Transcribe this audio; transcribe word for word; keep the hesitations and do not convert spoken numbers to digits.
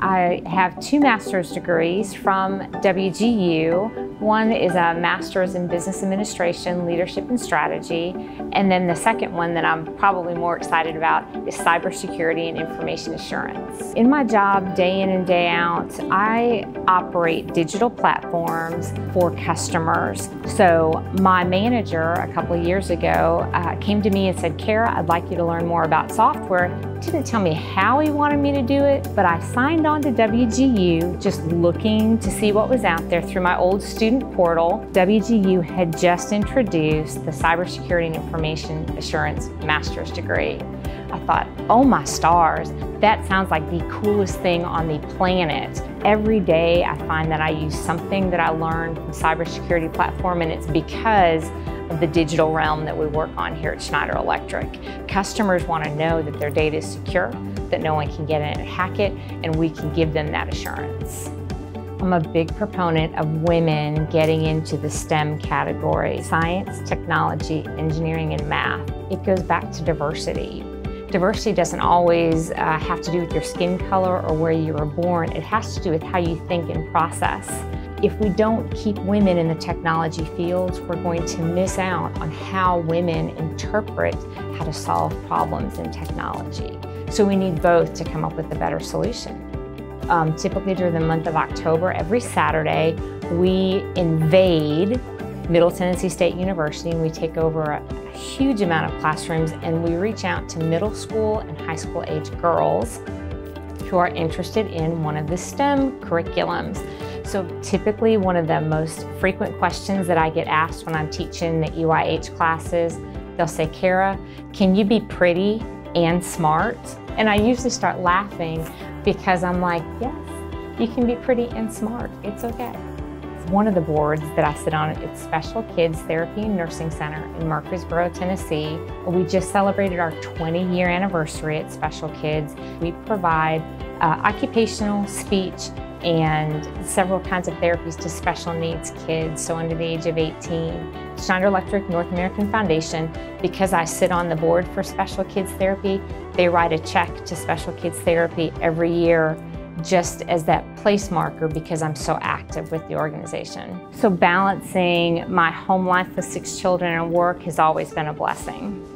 I have two master's degrees from W G U. One is a master's in business administration, leadership and strategy. And then the second one that I'm probably more excited about is cybersecurity and information assurance. In my job, day in and day out, I operate digital platforms for customers. So my manager a couple of years ago uh, came to me and said, Kara, I'd like you to learn more about software. Didn't tell me how he wanted me to do it, but I signed on to W G U just looking to see what was out there through my old student portal. W G U had just introduced the Cybersecurity and Information Assurance master's degree. I thought, oh my stars, that sounds like the coolest thing on the planet. Every day I find that I use something that I learned from cybersecurity platform, and it's because of the digital realm that we work on here at Schneider Electric. Customers want to know that their data is secure, that no one can get in and hack it, and we can give them that assurance. I'm a big proponent of women getting into the STEM category: science, technology, engineering, and math. It goes back to diversity. Diversity doesn't always uh, have to do with your skin color or where you were born. It has to do with how you think and process. If we don't keep women in the technology fields, we're going to miss out on how women interpret how to solve problems in technology. So we need both to come up with a better solution. Um, typically during the month of October, every Saturday, we invade Middle Tennessee State University and we take over a, a huge amount of classrooms, and we reach out to middle school and high school age girls who are interested in one of the STEM curriculums. So typically one of the most frequent questions that I get asked when I'm teaching the E Y H classes, they'll say, Kara, can you be pretty and smart? And I usually start laughing because I'm like, yes, you can be pretty and smart, it's okay. One of the boards that I sit on is Special Kids Therapy and Nursing Center in Murfreesboro, Tennessee. We just celebrated our twenty year anniversary at Special Kids. We provide uh, occupational, speech, and several kinds of therapies to special needs kids, so under the age of eighteen. Schneider Electric North American Foundation, because I sit on the board for Special Kids Therapy, they write a check to Special Kids Therapy every year just as that place marker because I'm so active with the organization. So balancing my home life with six children and work has always been a blessing.